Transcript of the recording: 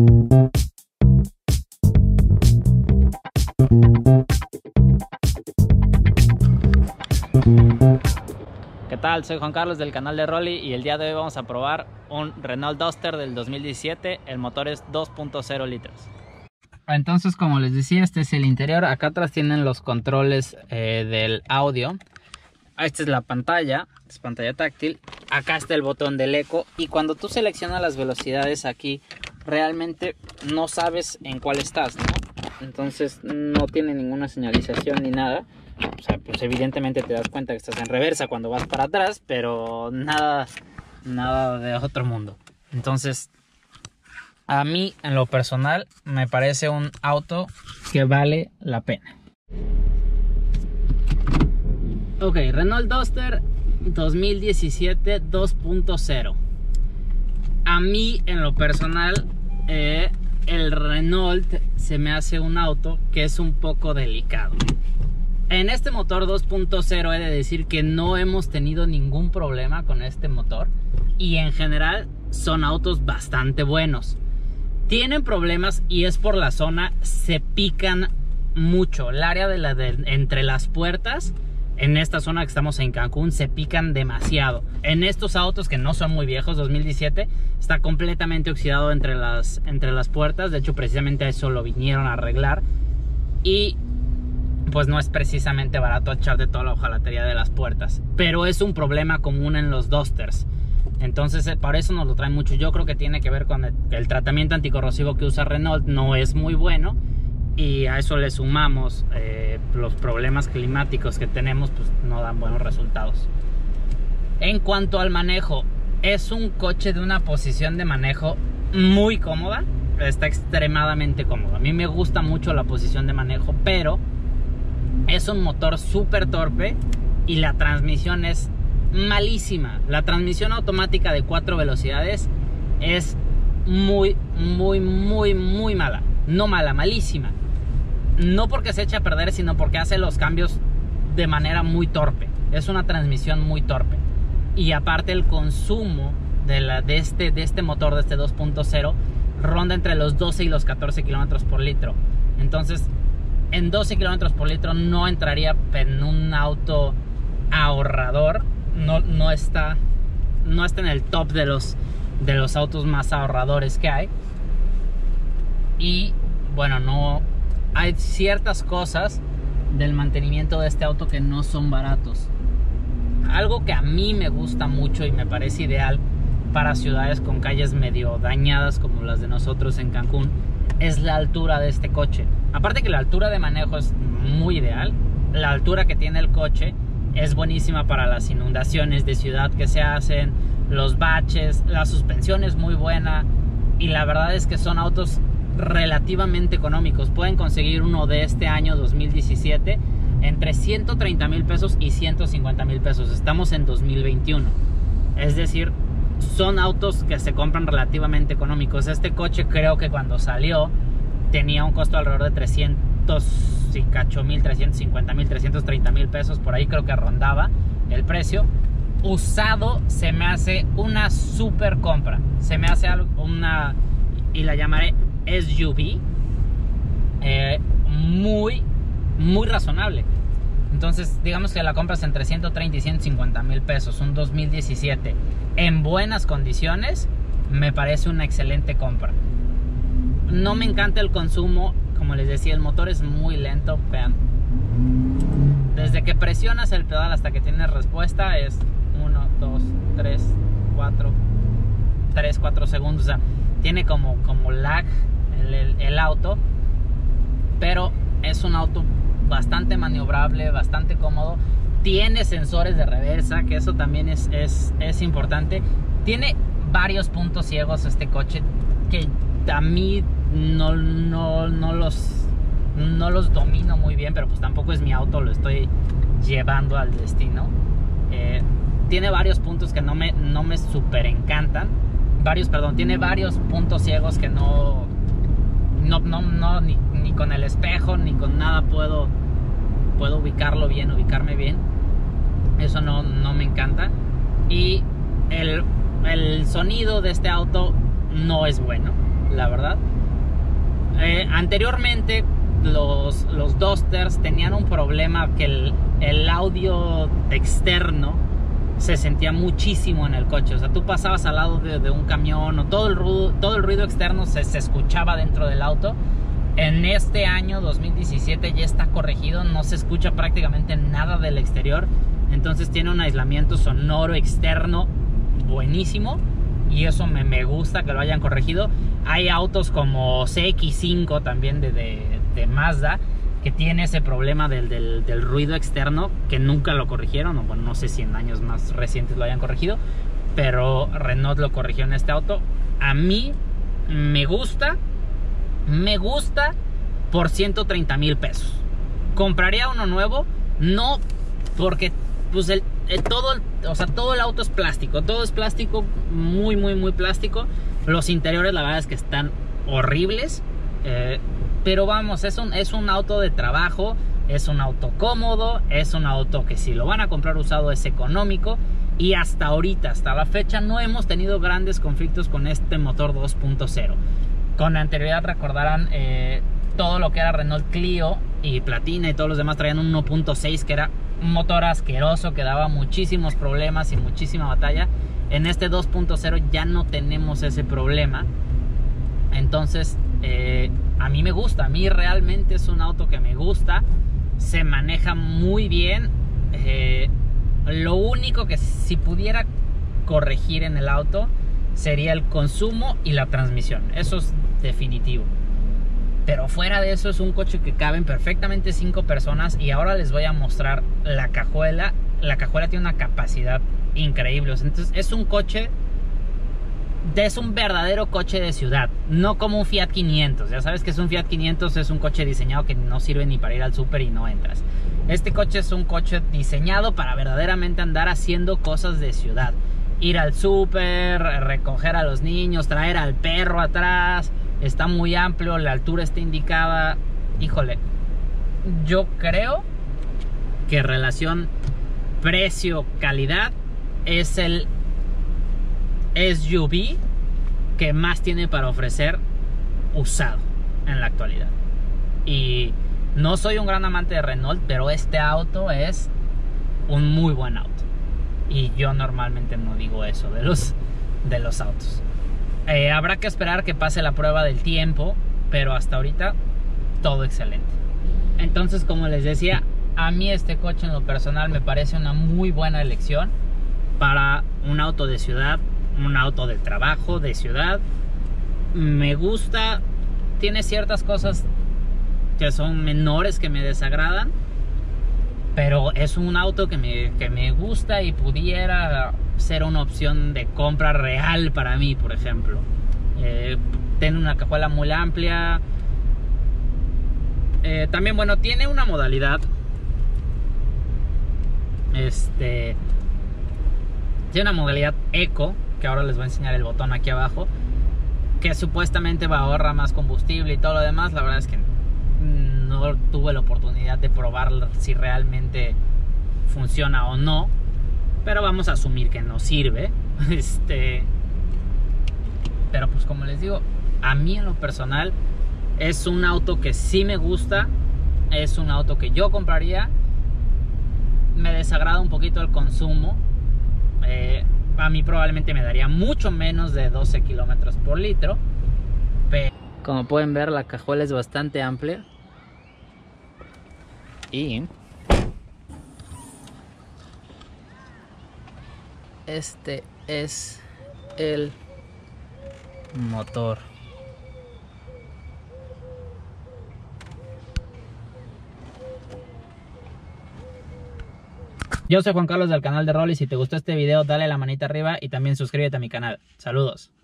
¿Qué tal? Soy Juan Carlos del canal de Rolly y el día de hoy vamos a probar un Renault Duster del 2017. El motor es 2.0 litros. Entonces, como les decía, este es el interior. Acá atrás tienen los controles del audio. Esta es la pantalla, es pantalla táctil. Acá está el botón del eco y cuando tú seleccionas las velocidades aquí, realmente no sabes en cuál estás, ¿no? Entonces no tiene ninguna señalización ni nada. O sea, pues evidentemente te das cuenta que estás en reversa cuando vas para atrás, pero nada de otro mundo. Entonces, a mí en lo personal me parece un auto que vale la pena. Ok, Renault Duster 2017 2.0. A mí en lo personal el Renault se me hace un auto que es un poco delicado. En este motor 2.0 he de decir que no hemos tenido ningún problema con este motor y en general son autos bastante buenos. Tienen problemas y es por la zona, se pican mucho. El área entre las puertas, en esta zona que estamos en Cancún, se pican demasiado. En estos autos que no son muy viejos, 2017, está completamente oxidado entre las puertas. De hecho, precisamente a eso lo vinieron a arreglar. Y pues no es precisamente barato echar de toda la hojalatería de las puertas, pero es un problema común en los Dusters. Entonces por eso nos lo traen mucho. Yo creo que tiene que ver con el tratamiento anticorrosivo que usa Renault, no es muy bueno, y a eso le sumamos los problemas climáticos que tenemos, pues no dan buenos resultados. En cuanto al manejo, es un coche de una posición de manejo muy cómoda, está extremadamente cómodo. A mí me gusta mucho la posición de manejo, pero es un motor súper torpe y la transmisión es malísima. La transmisión automática de 4 velocidades es muy mala. No mala, malísima. No porque se eche a perder, sino porque hace los cambios de manera muy torpe. Es una transmisión muy torpe. Y aparte el consumo de este motor, de este 2.0, ronda entre los 12 y los 14 kilómetros por litro. Entonces, en 12 kilómetros por litro no entraría en un auto ahorrador. No está en el top de los autos más ahorradores que hay. Y bueno, no hay ciertas cosas del mantenimiento de este auto que no son baratos. Algo que a mí me gusta mucho y me parece ideal para ciudades con calles medio dañadas como las de nosotros en Cancún es la altura de este coche. Aparte que la altura de manejo es muy ideal, la altura que tiene el coche es buenísima para las inundaciones de ciudad que se hacen, los baches, la suspensión es muy buena y la verdad es que son autos relativamente económicos. Pueden conseguir uno de este año 2017 entre 130 mil pesos y 150 mil pesos. Estamos en 2021, es decir, son autos que se compran relativamente económicos. Este coche creo que cuando salió tenía un costo alrededor de 300 y cacho mil, 350 mil, 330 mil pesos, por ahí creo que rondaba el precio. Usado se me hace una super compra, se me hace una, y la llamaré SUV, muy razonable. Entonces digamos que la compras entre 130 y 150 mil pesos, un 2017 en buenas condiciones, me parece una excelente compra. No me encanta el consumo, como les decía, el motor es muy lento. Vean, desde que presionas el pedal hasta que tienes respuesta es 1, 2, 3, 4 segundos. O sea, tiene como lag el auto, pero es un auto bastante maniobrable, bastante cómodo. Tiene sensores de reversa, que eso también es importante. Tiene varios puntos ciegos este coche que a mí no los domino muy bien, pero pues tampoco es mi auto, lo estoy llevando al destino. Tiene varios puntos que no me super encantan. Tiene varios puntos ciegos que ni con el espejo ni con nada puedo ubicarme bien. Eso no me encanta. Y el sonido de este auto no es bueno, la verdad. Anteriormente los Dusters tenían un problema que el audio externo se sentía muchísimo en el coche. O sea, tú pasabas al lado de un camión o todo el ruido externo se escuchaba dentro del auto. En este año 2017 ya está corregido, no se escucha prácticamente nada del exterior. Entonces tiene un aislamiento sonoro externo buenísimo. Y eso me gusta que lo hayan corregido. Hay autos como CX-5 también de Mazda que tiene ese problema del ruido externo, que nunca lo corrigieron, o bueno, no sé si en años más recientes lo hayan corregido, pero Renault lo corrigió en este auto. A mí me gusta por 130,000 pesos. ¿Compraría uno nuevo? No, porque pues todo el auto es plástico, todo es plástico, muy plástico. Los interiores la verdad es que están horribles, pero vamos, es un auto de trabajo, es un auto cómodo, es un auto que si lo van a comprar usado es económico. Y hasta ahorita, hasta la fecha, no hemos tenido grandes conflictos con este motor 2.0. Con anterioridad recordarán todo lo que era Renault Clio y Platina y todos los demás traían un 1.6 que era un motor asqueroso, que daba muchísimos problemas y muchísima batalla. En este 2.0 ya no tenemos ese problema. Entonces a mí me gusta, a mí realmente es un auto que me gusta, se maneja muy bien. Lo único que si pudiera corregir en el auto sería el consumo y la transmisión, eso es definitivo. Pero fuera de eso es un coche que caben perfectamente 5 personas. Y ahora les voy a mostrar la cajuela. La cajuela tiene una capacidad increíble. Entonces es un coche, es un verdadero coche de ciudad, no como un Fiat 500. Ya sabes que es un Fiat 500, es un coche diseñado que no sirve ni para ir al súper y no entras. Este coche es un coche diseñado para verdaderamente andar haciendo cosas de ciudad. Ir al súper, recoger a los niños, traer al perro atrás. Está muy amplio, la altura está indicada. Híjole, yo creo que relación precio-calidad es el SUV que más tiene para ofrecer usado en la actualidad. Y no soy un gran amante de Renault, pero este auto es un muy buen auto. Y yo normalmente no digo eso de los autos. Habrá que esperar que pase la prueba del tiempo, pero hasta ahorita todo excelente. Entonces, como les decía, a mí este coche en lo personal me parece una muy buena elección para un auto de ciudad, un auto de trabajo, de ciudad. Me gusta, tiene ciertas cosas que son menores que me desagradan, pero es un auto que me gusta y pudiera ser una opción de compra real para mí, por ejemplo. Tiene una cajuela muy amplia. También, bueno, tiene una modalidad. Tiene una modalidad Eco, que ahora les voy a enseñar el botón aquí abajo, que supuestamente va a ahorrar más combustible y todo lo demás. La verdad es que no tuve la oportunidad de probar si realmente funciona o no, pero vamos a asumir que no sirve. Pero pues como les digo, a mí en lo personal es un auto que sí me gusta, es un auto que yo compraría. Me desagrada un poquito el consumo. A mí probablemente me daría mucho menos de 12 kilómetros por litro. Pero como pueden ver, la cajuela es bastante amplia. Y este es el motor. Yo soy Juan Carlos del canal de Rolly. Si te gustó este video, dale la manita arriba y también suscríbete a mi canal. Saludos.